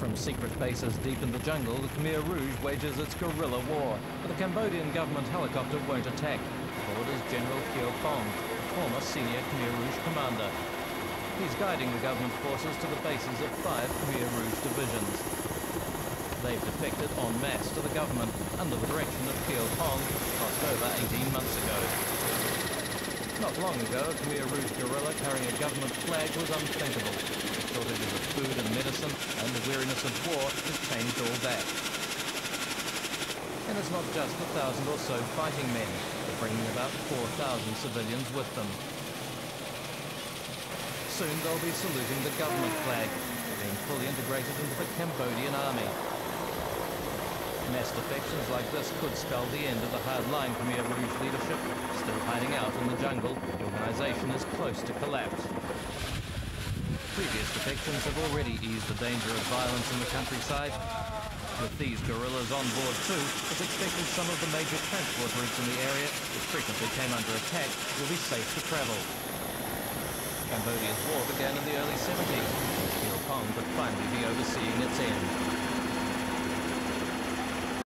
From secret bases deep in the jungle, the Khmer Rouge wages its guerrilla war, but the Cambodian government helicopter won't attack. Aboard is General Keo Pong, former senior Khmer Rouge commander. He's guiding the government forces to the bases of 5 Khmer Rouge divisions. They've defected en masse to the government under the direction of Keo Pong, crossed over 18 months ago. Not long ago, a Khmer Rouge guerrilla carrying a government flag was unthinkable. The shortages of food and medicine and the weariness of war has changed all that. And it's not just 1,000 or so fighting men. They're bringing about 4,000 civilians with them. Soon they'll be saluting the government flag, being fully integrated into the Cambodian army. Mass defections like this could spell the end of the hard-line Khmer Rouge leadership. Still hiding out in the jungle, the organisation is close to collapse. Previous defections have already eased the danger of violence in the countryside. With these guerrillas on board too, it's expected some of the major transport routes in the area, which frequently came under attack, will be safe to travel. Cambodia's war began in the early 70s, and Keo Pong could finally be overseeing its end.